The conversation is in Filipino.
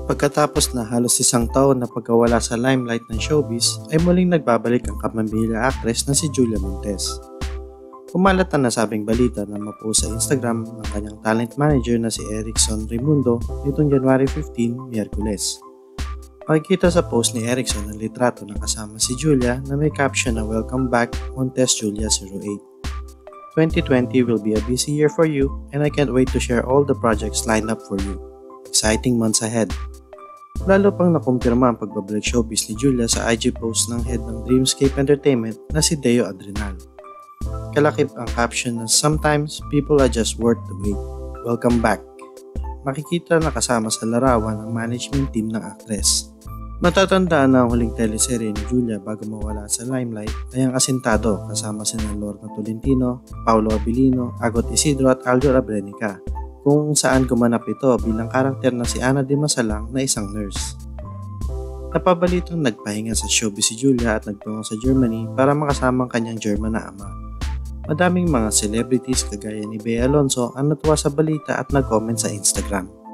Pagkatapos na halos isang taon na pagkawala sa limelight ng showbiz, ay muling nagbabalik ang kapamilya actress na si Julia Montes. Kumalat ang nasabing balita na mapost sa Instagram ng kanyang talent manager na si Erickson Raimundo nitong January 15, Miyerkules. Makikita sa post ni Erickson ang litrato ng kasama si Julia na may caption na "Welcome back, Montes Julia 08. 2020 will be a busy year for you and I can't wait to share all the projects lined up for you. Exciting months ahead." Lalo pang nakumpirma ang pagbabalik showbiz ni Julia sa IG post ng head ng Dreamscape Entertainment na si Deo Adrenal. Kalakip ang caption na "Sometimes people are just worth the wait. Welcome back." Makikita na kasama sa larawan ang management team ng actress. Matatandaan na ang huling teleserye ni Julia bago mawala sa limelight ay ang Asintado kasama sina Lorna Tolentino, Paolo Abilino, Agot Isidro at Aljo Abrenica, kung saan gumanap ito bilang karakter na si Ana de Masalang na isang nurse. Napabalitang nagpahinga sa showbiz si Julia at nagtungo sa Germany para makasama ang kanyang German na ama. Madaming mga celebrities kagaya ni Bea Alonzo ang natuwa sa balita at nag-comment sa Instagram.